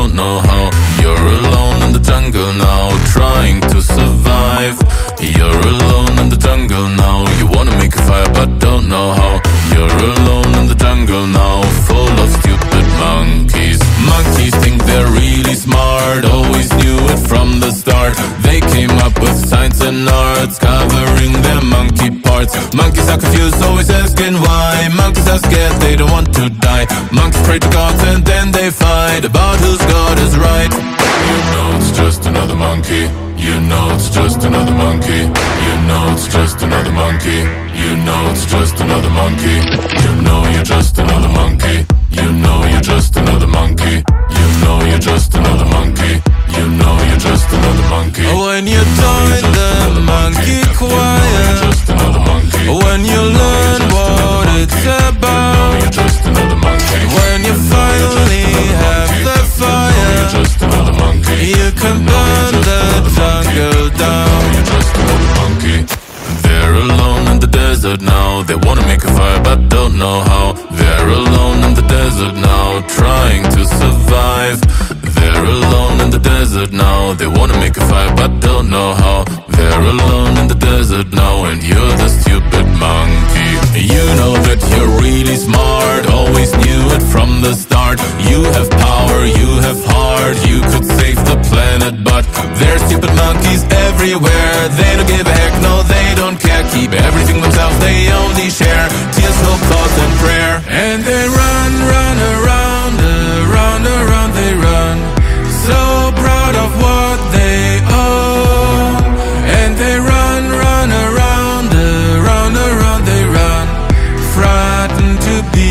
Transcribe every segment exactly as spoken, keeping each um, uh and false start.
don't know how. You're alone in the jungle now, trying to survive. You're alone in the jungle now, you wanna make a fire but don't know how. You're alone in the jungle now, full of stupid monkeys. Monkeys think they're really smart, always knew it from the start. They came up with science and arts, covering their monkey parts. Monkeys are confused, always asking why. Monkeys are scared, they don't want to die. Monkeys pray to gods and then they fight about whose god is right. You know it's just another monkey. You know it's just another monkey. You know it's just another monkey. You know it's just another monkey. You know you're just another monkey. You know you're just another monkey. You know you're just another monkey. You know you're just another monkey. When you join the monkey choir, just another monkey. when you learn what it's about, you're just another monkey. when you finally have the fire, just another monkey. you can burn the jungle down. You're just another monkey. They're alone in the desert now, they wanna make a fire but don't know how. They're alone in the desert now, trying to survive. They're alone in the desert now, they wanna make a fire but don't know how. They're alone in the desert now, and you're the stupid monkey. You know that you're really smart, always knew it from the start. You have power, you have heart, you could save the planet, but there's stupid monkeys everywhere. They don't give a heck, no they don't care. Keep everything themselves, they only share tears, hope, thoughts and prayer. And they run, run around, around, around they run, so proud of what they own. And they run, run around, around, around they run, frightened to be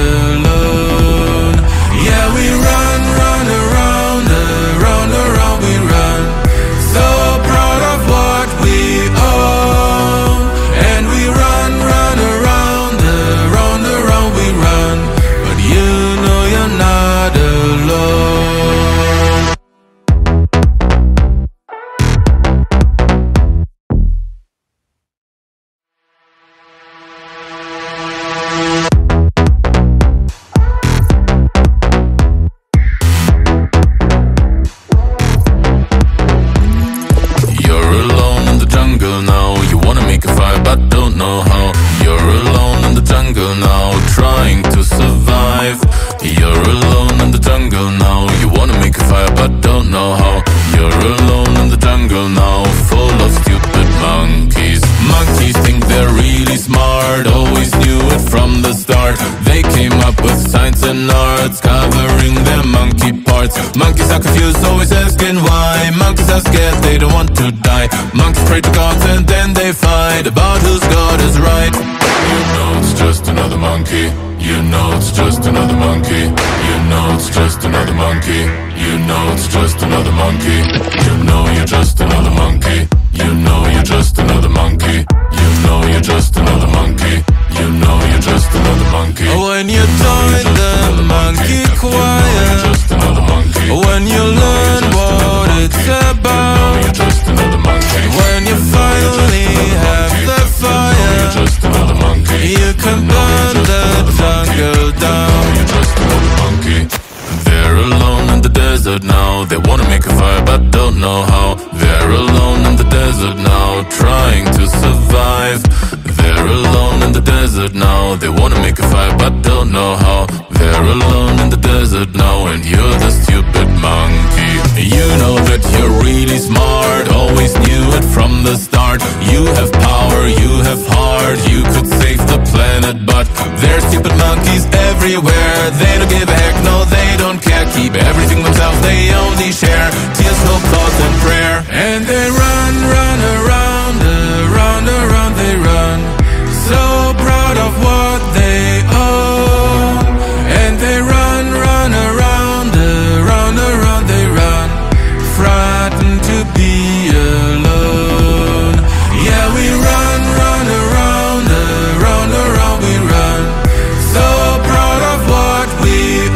alone. Yeah, we run, run around, around, around we run, so proud of what we own. And we run, run around, around, around we run, but you know you're not alone. You're alone in the jungle now, you wanna make a fire but don't know how. You're alone in the jungle now, trying to survive. You're alone in the jungle now, you wanna make a fire but don't know how. You're alone in the jungle now, full of stupid monkeys. Monkeys think they're really smart, always knew it from the start. They came up with science and arts, covering their monkey parts. Monkeys are confused, always asking why. Monkeys are scared, they don't want to die. Monkeys pray to gods and then they fight about whose god is right. You know it's just another monkey. You know it's just another monkey. You know it's just another monkey. You know it's just another monkey. You know you're just another monkey. You know you're just another monkey. You know you're just another monkey. You know you're just another monkey. When you join the monkey choir, just another monkey. when you learn what it's about, you're just another monkey. when you finally have the fire, you're just another monkey. you can burn the jungle down. You're just another monkey. They're alone in the desert now, they wanna make a fire but don't know how. They're alone in the desert now, trying to survive. They're alone in the desert now, they wanna make a fire but don't know how. They're alone in the desert now, and you're the stupid monkey. You know that you're really smart, always knew it from the start. You have power, you have heart, you could save the planet, but there's stupid monkeys everywhere. They don't give a heck, no they don't care. Keep everything themselves, they only share tears, hope, thoughts and prayer. And they run, run around, around, around they run, so proud of what they own. And they run, run around, around, around they run, frightened to be alone. Yeah, we run, run around, around, around we run, so proud of what we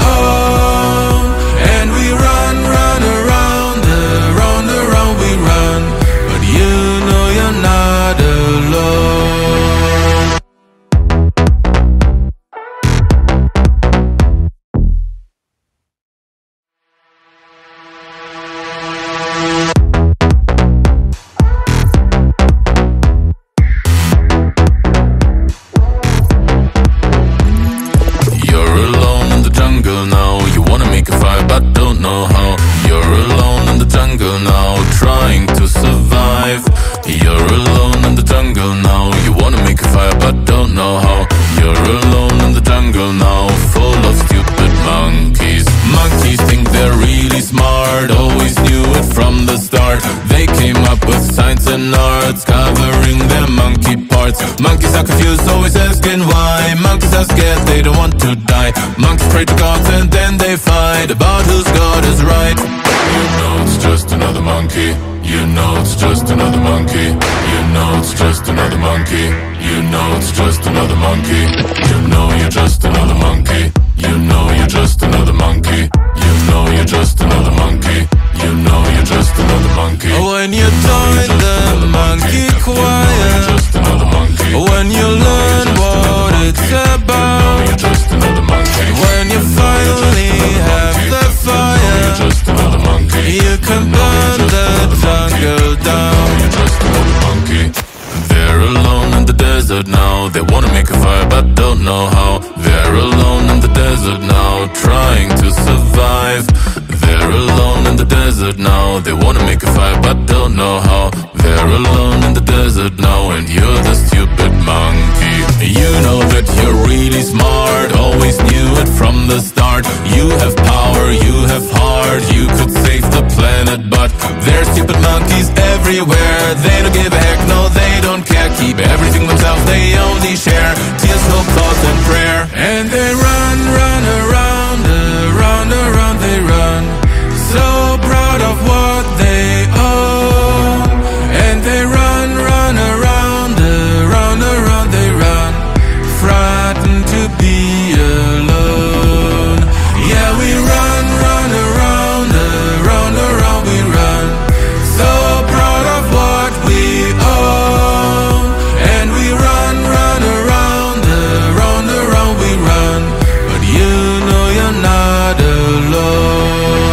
Monkeys are confused, always asking why. Monkeys are scared, they don't want to die. Monkeys pray to gods and then they fight about whose god is right. You know it's just another monkey. You know it's just another monkey. You know it's just another monkey. You know it's just another monkey. You know you're just another monkey. You know you're just another monkey. You know you're just another monkey. You know you're just another monkey. When you join the monkey choir, just another monkey. when you learn what it's about, You're just another monkey. when you finally have the fire, Just another monkey. you can burn the jungle down. You're just another monkey. They're alone in the desert now. They wanna make a fire but don't know how. They're alone in the desert now, trying to survive. They're alone in the desert now. They wanna make a fire but don't know how. They're alone in the desert now, and you're the stupid monkey. You know that you're really smart, always knew it from the start. You have power, you have heart, you could save the planet, but there's stupid monkeys everywhere. They don't give a heck, no they don't care. Keep everything themselves, they only share tears, hope, thoughts and prayer. And they run, run around, around, around they run, so proud of what they own. And they run, run around, around, around they run, frightened to be alone. Yeah, we run, run around, around, around we run, so proud of what we own. And we run, run around, around, around we run, but you know you're not alone.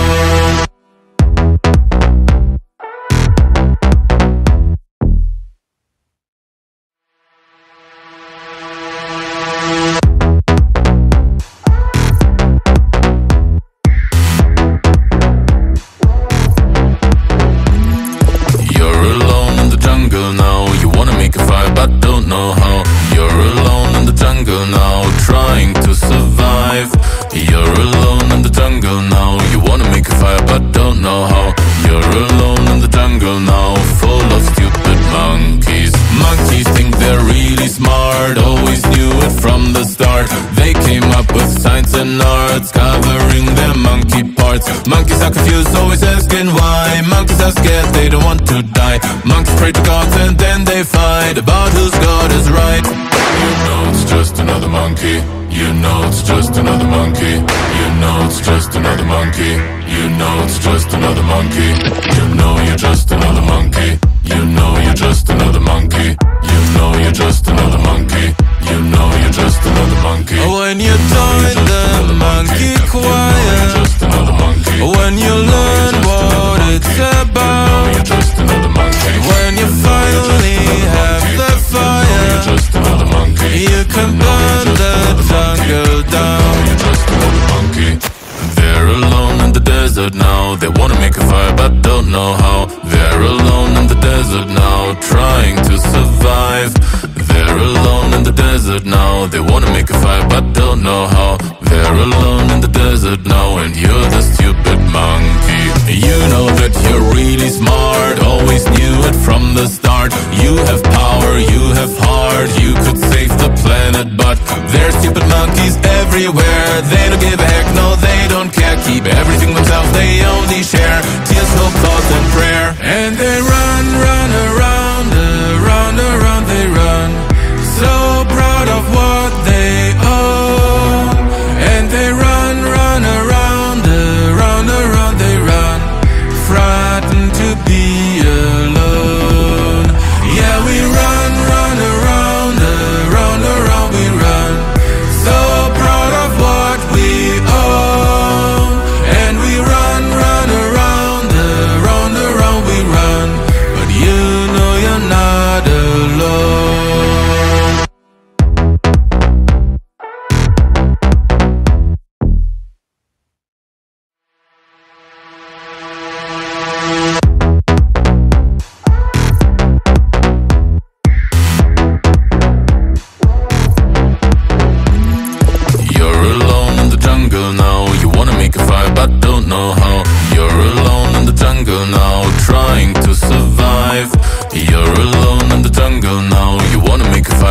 You're alone in the jungle now. You wanna make a fire but don't know how. You're alone in the jungle now, trying to survive. You're alone in the jungle now. You wanna make a fire but don't know how. You're alone in the jungle now, full of stupid monkeys. Monkeys think they're really smart, always knew it from the start. They came up with science and arts, covering their monkey parts. Monkeys are confused, always asking why. Monkeys are scared, they don't want to die. Monkeys pray to gods and then they fight about whose god is right. You know it's just another monkey. You know it's just another monkey. You know it's just another monkey. You know it's just another monkey. You know you're just another monkey. You know you're just another monkey. You know you're just another monkey. You know you're just another monkey. When you join the monkey choir, Just another monkey. when you learn what it's about, You're just another monkey. when you finally have the fire, Just another monkey. you can burn the jungle down. You're just another monkey. They're alone in the desert now. They wanna make a fire but don't know how. They're alone in the desert now, trying to survive. They're alone in the desert now. They wanna make a fire but don't know how. They're alone in the desert now, and you're the stupid monkey. You know that you're really smart, always knew it from the start. You have power, you have heart, you could save the planet, but there's stupid monkeys everywhere. They don't give a heck, no they don't care. Keep everything themselves, they only share tears, hope, thoughts and prayer. And they run, run around, around, around they run, so proud of what they own. And they run, run around, around, around they run, frightened to be alone. Yeah, we run, run around, around, around we run, so proud of what we own. And we run, run around, around, around we run, but you know you're not alone. You're alone in the jungle now. You wanna make a fire but don't know how. You're alone in the jungle now, trying to survive. You're alone in the jungle now. You wanna make a fire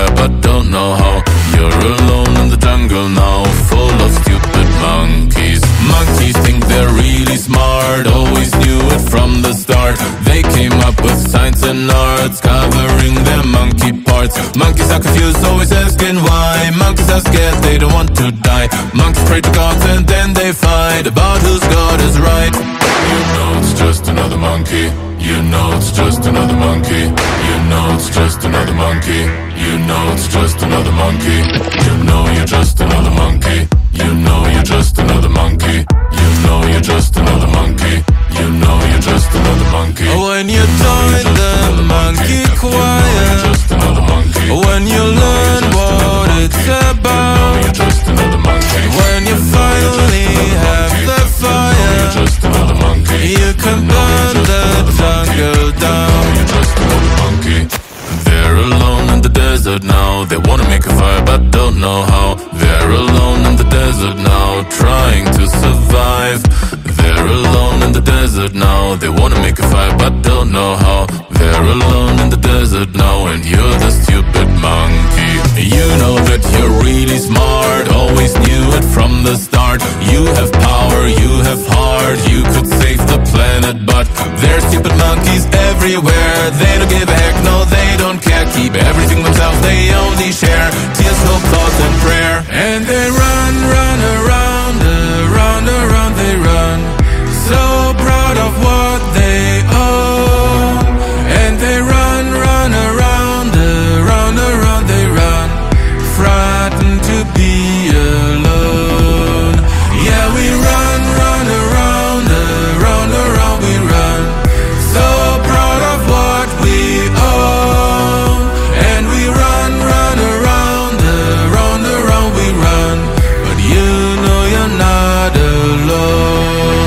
smart, always knew it from the start. They came up with science and arts, covering their monkey parts. Monkeys are confused, always asking why. Monkeys are scared, they don't want to die. Monkeys pray to gods and then they fight about whose god is right. You know it's just another monkey. You know it's just another monkey. You know it's just another monkey. You know it's just another monkey. You know you're just another monkey. You know you're just another monkey. You know you're just another monkey. You know you're just another monkey. When you join the monkey choir, just another monkey. when you learn what it's about, You're just another monkey. when you finally have the fire, You're just another monkey. you can burn the jungle down. You're just another monkey. They're alone in the desert now. They wanna make a fire but don't know how. They're alone in the desert now, trying to survive. They're alone in the desert now. They wanna make a fire but don't know how. They're alone in the desert now, and you're the stupid monkey. You know that you're really smart, always knew it from the start. You have power, you have heart, you could save the planet, but there's stupid monkeys everywhere. They don't give a heck, no they don't care. Keep everything themselves, they only share tears, hope, thoughts and prayer. And they run, run around, around, around they run, so proud of what they own. And they run, run around, around, around they run, frightened to be alone. Yeah, we run, run around, around, around we run, so proud of what we own. And we run, run around, around, around we run, but you know you're not alone.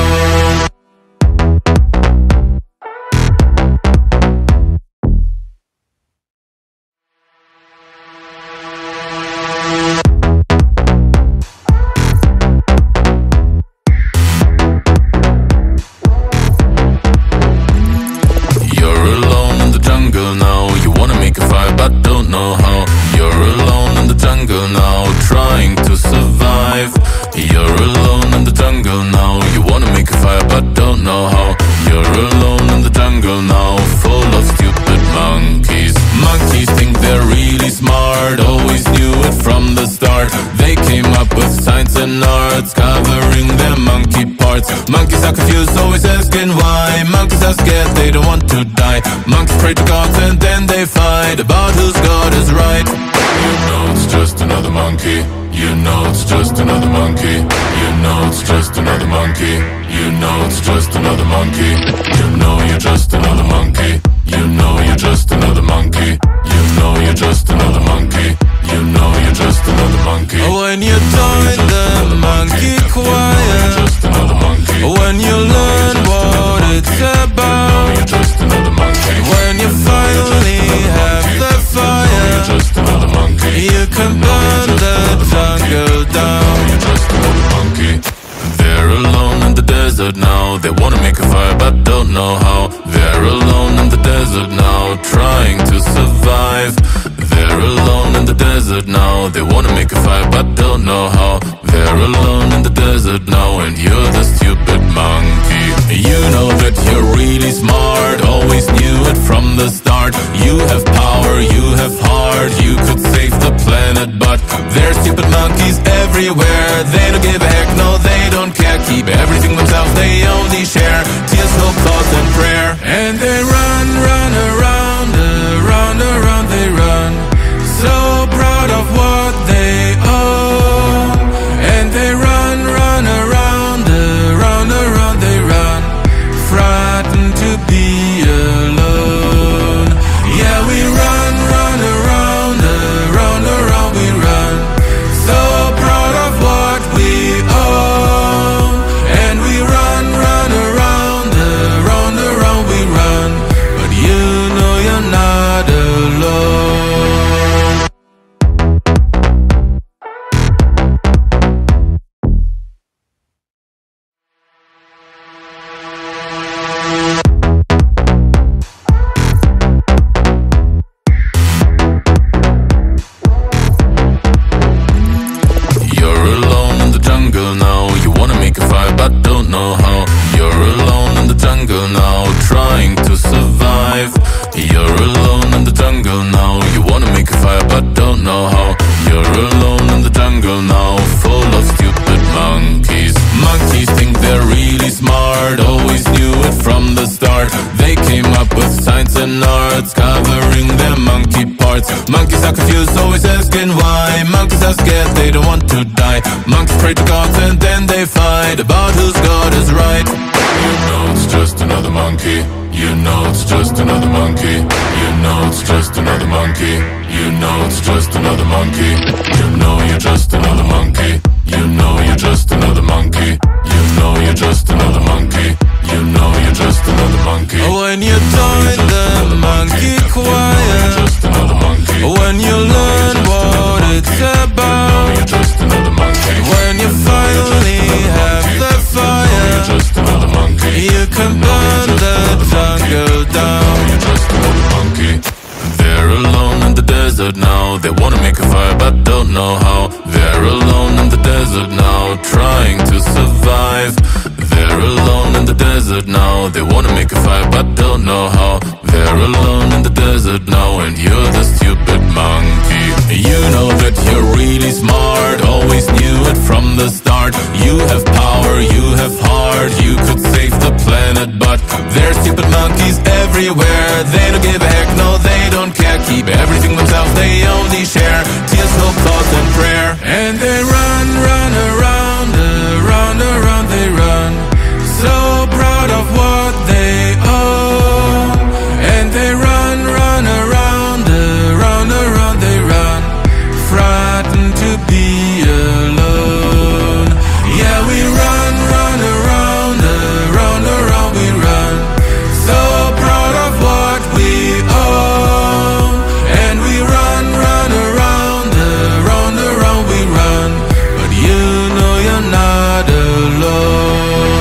You're alone in the jungle now. You wanna make a fire but don't know how. You're alone in the jungle now, trying to survive. You're alone in the jungle now. You wanna make a fire but don't know how. You're alone in the jungle now, full of stupid monkeys. Monkeys think they're really smart, always knew it from the start. They came up with science and arts, covering their monkey parts. Monkeys are confused, always asking why. Monkeys are scared, they don't want to die. Monkeys pray to gods and then they fight about whose god is right. You know it's just another monkey. You know it's just another monkey. You know it's just another monkey. You know it's just another monkey. You know you're just another monkey. You know you're just another monkey. You know you're just another monkey. You know you're just another monkey. When you join the monkey choir, Just another monkey. when you learn what it's about, You're just another monkey. when you finally have the fire, You're just another monkey. you can burn the jungle down. You're just another monkey. They're alone in the desert now. They wanna make a fire but don't know how. They're alone in the desert now, trying to survive. They're alone in the desert now. They wanna make a fire but don't know how. They're alone in the desert now, and you're the stupid monkey. You know that you're really smart, always knew it from the start. You have power, you have heart, you could save the planet, but there's stupid monkeys everywhere. They don't give a heck, no they don't care. Keep everything themselves, they only share tears, hope, thoughts and prayer. And they run, run around, around, around they run, so proud of what they own. And they run, run around, around, around they run, jungle now, trying to survive. You're alone in the jungle now, you wanna make a fire but don't know how. You're alone in the jungle now, full of stupid monkeys. Monkeys think they're really smart, always knew it from the start. They came up with science and arts, covering their monkey parts. Monkeys are confused, always asking why. Monkeys are scared, they don't want to die. Monkeys pray to gods and then they fight about whose god is right. You know it's just another monkey. You know it's just another monkey. You know it's just another monkey. You know it's just another monkey. You know you're just another monkey. You know you're just another monkey. You know you're just another monkey. You know you're just another monkey. When you join the monkey choir, just another monkey. when you learn what it's about, You're just another monkey. when you finally have the fire, Just another monkey. you can burn the jungle down. You're just another monkey. They're alone in the desert now, they wanna make a fire but don't know how. They're alone in the desert now, trying to survive. They're alone in the desert now, they wanna make a fire but don't know how. They're alone in the desert now, and you're the stupid monkey. You know that you're really smart, always knew it from the start. You have power, you have heart, you could save the planet, but there's stupid monkeys everywhere. They don't give a heck, no they don't care. Keep everything themselves, they only share tears, hope, thoughts and prayer. And they run, run around, around, around they run, so proud of what they own. And they run, run around, around, around they run, frightened to be alone. Yeah, we run, run around, around, around we run, so proud of what we own. And we run, run around, around, around we run, but you know you're not alone.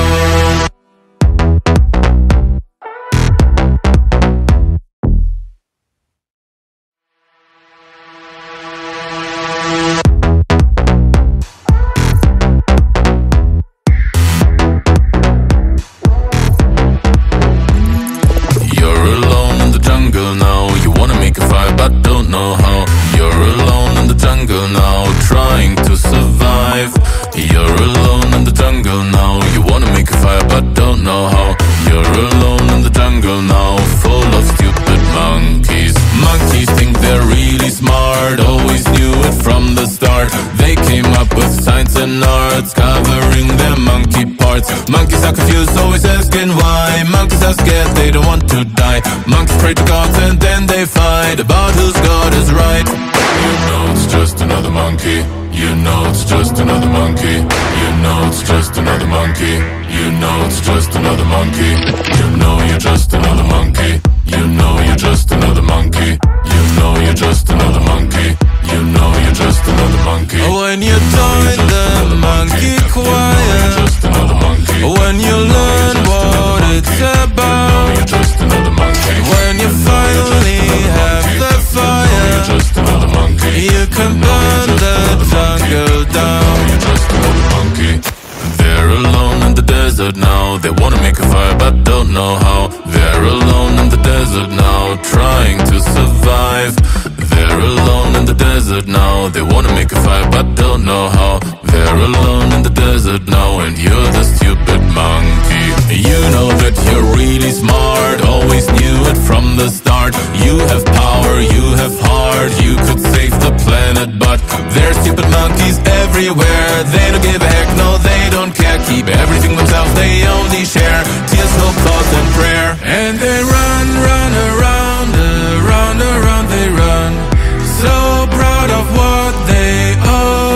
You're alone in the jungle now, you wanna make a fire but don't know how. You're alone in the jungle now, trying to survive. You're alone in the jungle now, you wanna make a fire but don't know how. You're alone in the jungle now, full of stupid monkeys. Monkeys think they're really smart, always knew it from the start. They came up with science and arts, covering their monkey parts. Monkeys are confused, always asking why. Monkeys are scared, they don't want to die. Monkeys pray to gods and then they fight about whose god is right. You know it's just another monkey. You know it's just another monkey. You know it's just another monkey. You know it's just another monkey. You know you're just another monkey. You know you're just another monkey. You know you're just another monkey. You know you're just another monkey. When you join the monkey choir, Just another monkey. when you learn what it's about, You're just another monkey. when you finally have the fire, Just another monkey. you can burn the jungle down. You're just another monkey. They're alone in the desert now, they wanna make a fire but don't know how. They're alone in the desert now, trying to survive. They're alone in the desert now, they wanna make a fire but don't know how. They're alone in the desert now, and you're the stupid monkey. You know that you're really smart, always knew it from the start. You have power, you have heart, you could save the planet, but there's stupid monkeys everywhere. They don't give a heck, no they don't care. Keep everything themselves, they only share tears, hope, thoughts and prayer. And they run, run around, around, around they run, so proud of what they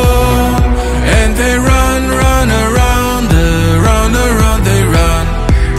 own. And they run, run around, around, around they run,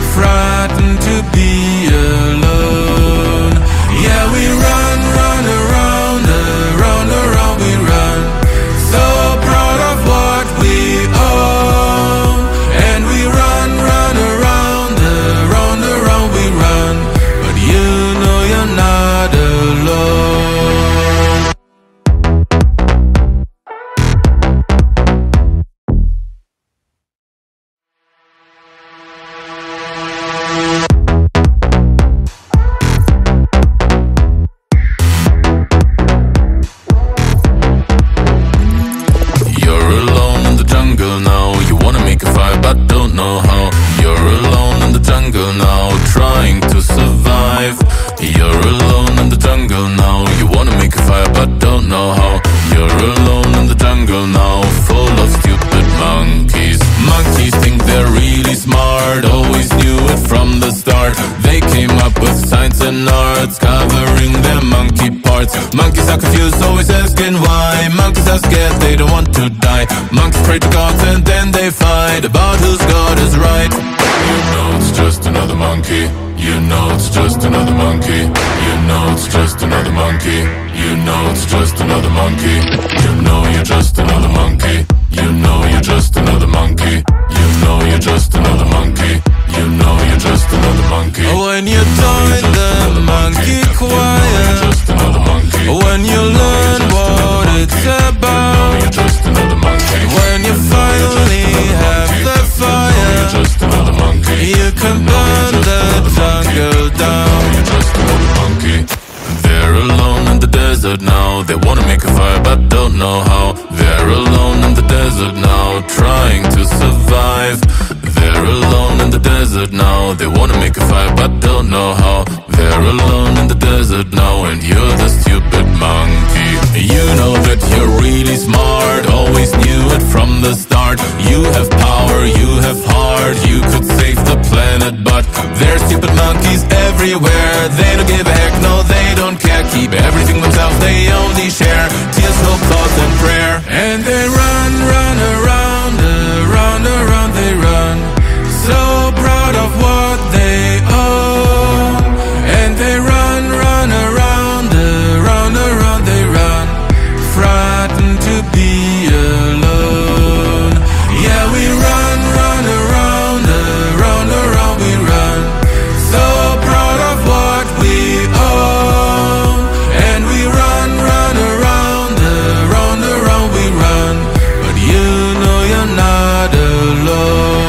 jungle now, trying to survive. You're alone in the jungle now, you wanna make a fire but don't know how. You're alone in the jungle now, full of stupid monkeys. Monkeys think they're really smart, always knew it from the start. They came up with science and arts, covering their monkey parts. Monkeys are confused, always asking why. Monkeys are scared, they don't want to die. Monkeys pray to gods and then they fight about whose god is right. You know it's just another monkey. You know it's just another monkey. You know it's just another monkey. You know it's just another monkey. You know you're just another monkey. You know you're just another monkey. You know you're just another monkey. You know you're just another monkey. When you join the monkey choir, just another monkey. when you learn what it's about, You're just another monkey. when you finally have the fire, Just another monkey. you can burn the jungle down. You're just another monkey. They're alone in the desert now, they wanna make a fire but don't know how. They're alone in the desert now, trying to survive. They're alone in the desert now, they wanna make a fire but don't know how. They're alone in the desert now, and you're the stupid monkey. You know that you're really smart, always knew it from the start. You have power, you have heart, you could save the planet, but there's stupid monkeys everywhere. They don't give a heck, no they don't care. Keep everything themselves, they only share tears, hope, thoughts and prayer. And they run, run around, around, around they run, so proud of what they own. And they run, run around, around, around they run, frightened to be alone. Yeah, we run, run around, around, around we run, so proud of what we own. And we run, run around, around, around we run, but you know you're not alone.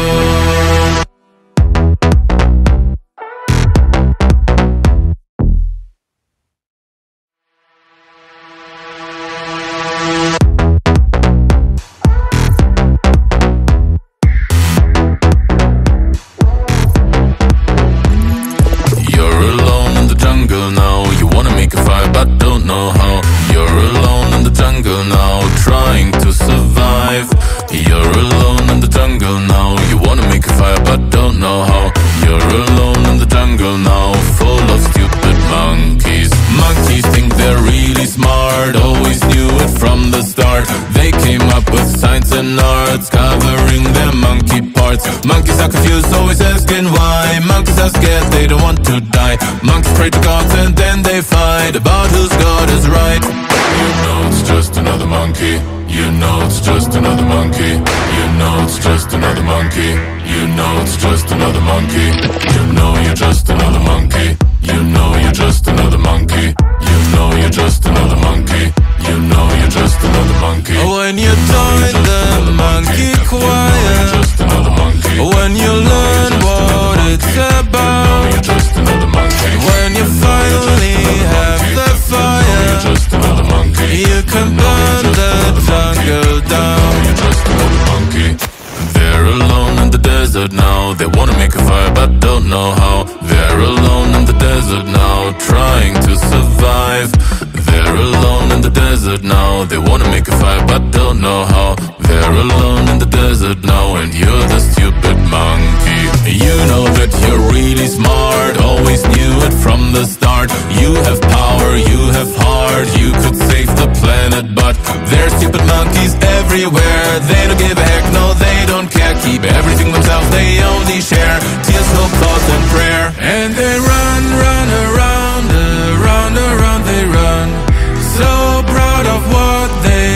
You're alone in the jungle now, you wanna make a fire but don't know how. You're alone in the jungle now, trying to survive. You're alone in the jungle now, you wanna make a fire but don't know how. You're alone in the jungle now, full of stupid monkeys. Monkeys think they're really smart, always knew it from the start. They came up with science and arts, covering their monkey parts. Monkeys are confused, always asking why. Monkeys are scared, they don't want to die. Monkeys pray to gods and then they fight about whose god is right. You know it's just another monkey. You know it's just another monkey. You know it's just another monkey. You know it's just another monkey. You know you're just another monkey. You know you're just another monkey. You know you're just another monkey. You know you're just another monkey. When you join the monkey choir, Just another monkey. when you learn what it's about, You're just another monkey. when you finally have the fire, Just another monkey. you can burn the jungle down. You're just another monkey. They're alone in the desert now, they wanna make a fire but don't know how. They're alone in the desert now, trying to survive. They're alone in the desert now, they wanna make a fire but don't know how. They're alone in the desert now, and you're the stupid monkey. You know that you're really smart, always knew it from the start. You have power, you have heart, you could save the planet, but there's stupid monkeys everywhere. They don't give a heck, no they don't care. Keep everything themselves, they only share tears, hope, thoughts and prayer. And they run, run around, around, around they run, so proud of what they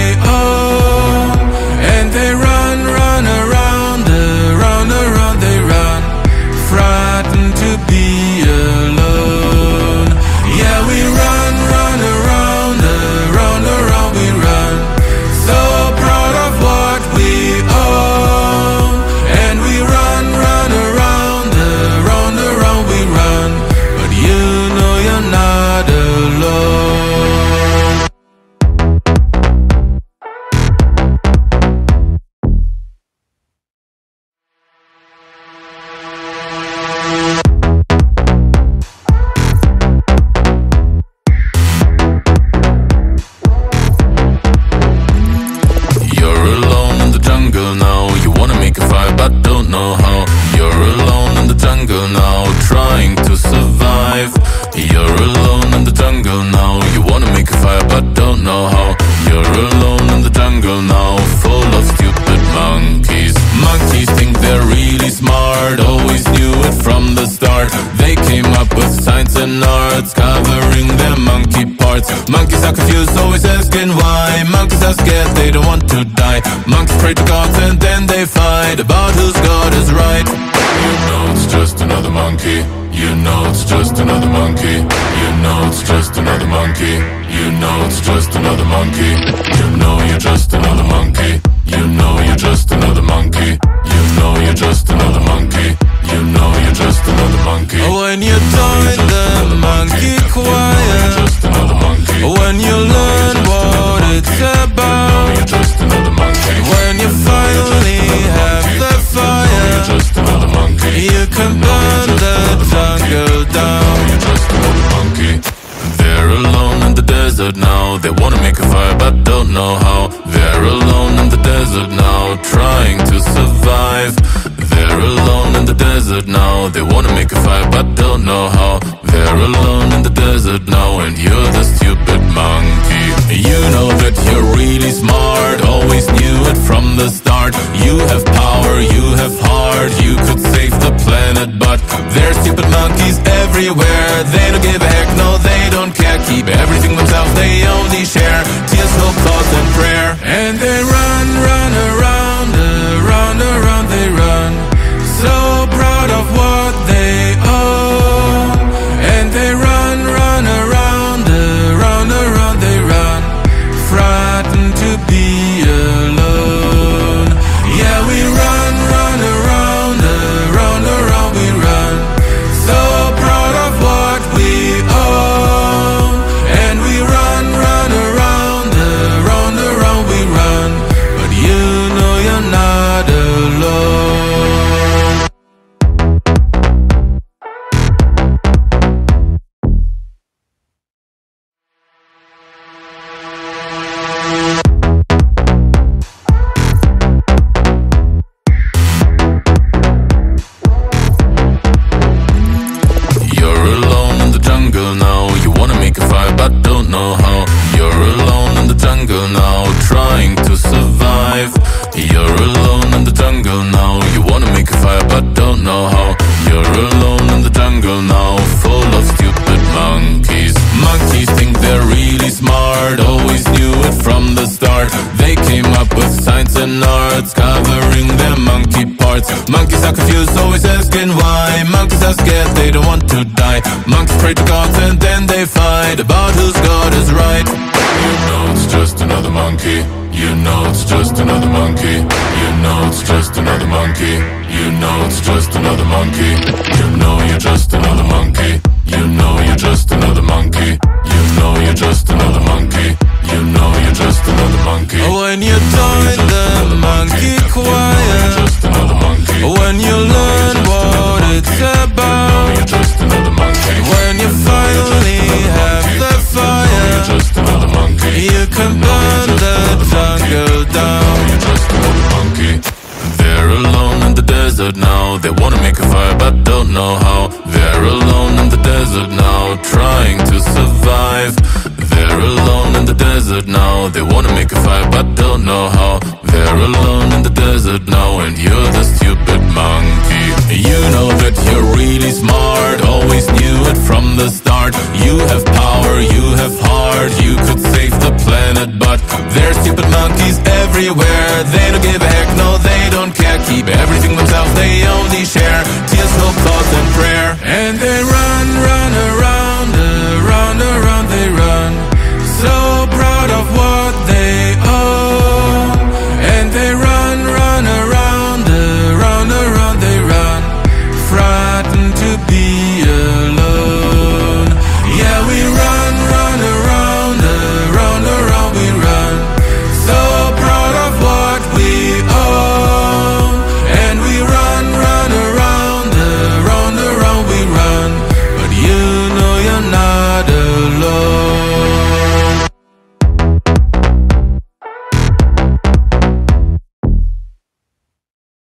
own. And they run, run around, around, around they run, frightened to be alone. Yeah, we run, run around, around, around we run, so proud of what we own. And we run, run around, around, around we run, but you know you're not alone. jungle now, trying to survive. You're alone in the jungle now, you wanna make a fire but don't know how. You're alone in the jungle now, full of stupid monkeys. Monkeys think they're really smart, always knew it from the start. They came up with science and arts, covering their monkey parts. Monkeys are confused, always asking why. Monkeys are scared, they don't want to die. Monkeys pray to gods and then they fight about whose god is right. You know it's just another monkey. You know it's just another monkey. You know it's just another monkey. You know it's just another monkey. You know you're just another monkey. You know you're just another monkey. You know you're just another monkey. You know you're just another monkey. When you join the monkey choir, just another monkey. when you learn what it's about, You're just another monkey. when you finally have the fire, Just another monkey. you can burn the jungle down. You're just another monkey. They're alone in the desert now, they wanna make a fire but don't know how. They're alone in the desert now, trying to survive. They're alone in the desert now, they wanna make a fire but don't know how. They're alone in the desert now, and you're the stupid monkey. You know that you're really smart, always knew it from the start. You have power, you have heart, you could save the planet, but there's stupid monkeys everywhere. They don't give a heck, no they don't care. Keep everything themselves, they only share tears, hope, thoughts and prayer. And they run, run around, around, around they run, so proud of what they own. And they run, run around, around, around they run, frightened to be alone. Yeah, we run, run around, around, around we run, so proud of what we own. And we run, run around, around, around we run, but you know you're not alone. You're alone in the jungle now, you wanna make a fire but don't know how. You're alone in the jungle now, trying to survive. You're alone in the jungle now, you wanna make a fire but don't know how. You're alone in the jungle now, full of stupid monkeys. Monkeys think they're really smart, always knew it from the start. They came up with science and arts, covering their monkey parts. Monkeys are confused, always asking why. Monkeys are scared, they don't want to die. Monkeys pray to gods and then they fight about whose god is right. You know it's just another monkey. You know it's just another monkey. You know it's just another monkey. You know it's just another monkey. You know you're just another monkey. You know you're just another monkey. You know you're just another monkey. You know you're just another monkey. When you join the monkey choir, Just another monkey. when you learn what it's about, You're just another monkey. when you finally have the fire, Just another monkey. you can burn the jungle down. You're just another monkey. They're alone in the desert now, they wanna make a fire but don't know how. They're alone in the desert now, trying to survive. They're alone in the desert now, they wanna make a fire but don't know how. They're alone in the desert now, and you're the stupid monkey. You know that you're